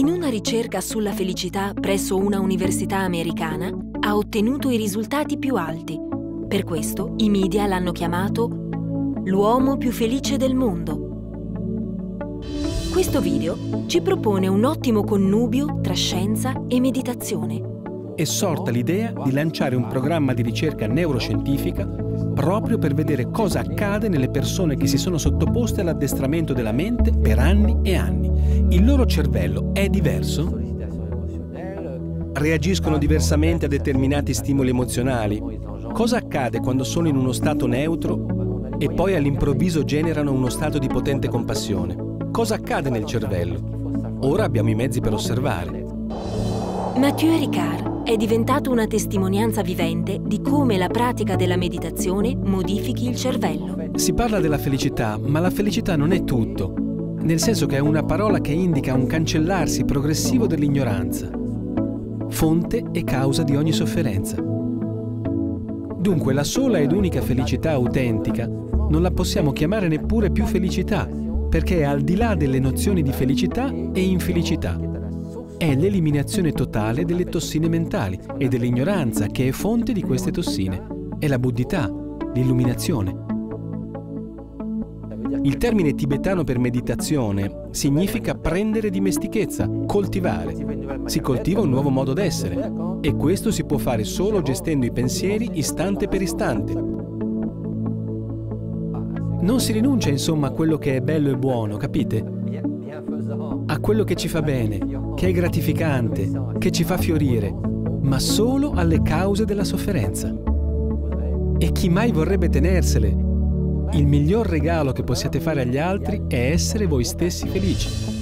In una ricerca sulla felicità presso una università americana ha ottenuto i risultati più alti. Per questo i media l'hanno chiamato l'uomo più felice del mondo. Questo video ci propone un ottimo connubio tra scienza e meditazione. È sorta l'idea di lanciare un programma di ricerca neuroscientifica proprio per vedere cosa accade nelle persone che si sono sottoposte all'addestramento della mente per anni e anni. Il loro cervello è diverso? Reagiscono diversamente a determinati stimoli emozionali? Cosa accade quando sono in uno stato neutro e poi all'improvviso generano uno stato di potente compassione? Cosa accade nel cervello? Ora abbiamo i mezzi per osservare. Mathieu Ricard è diventato una testimonianza vivente di come la pratica della meditazione modifichi il cervello. Si parla della felicità, ma la felicità non è tutto, nel senso che è una parola che indica un cancellarsi progressivo dell'ignoranza, fonte e causa di ogni sofferenza. Dunque la sola ed unica felicità autentica non la possiamo chiamare neppure più felicità, perché è al di là delle nozioni di felicità e infelicità. È l'eliminazione totale delle tossine mentali e dell'ignoranza che è fonte di queste tossine. È la buddhità, l'illuminazione. Il termine tibetano per meditazione significa prendere dimestichezza, coltivare. Si coltiva un nuovo modo d'essere e questo si può fare solo gestendo i pensieri istante per istante. Non si rinuncia insomma a quello che è bello e buono, capite? A quello che ci fa bene, che è gratificante, che ci fa fiorire, ma solo alle cause della sofferenza. E chi mai vorrebbe tenersele? Il miglior regalo che possiate fare agli altri è essere voi stessi felici.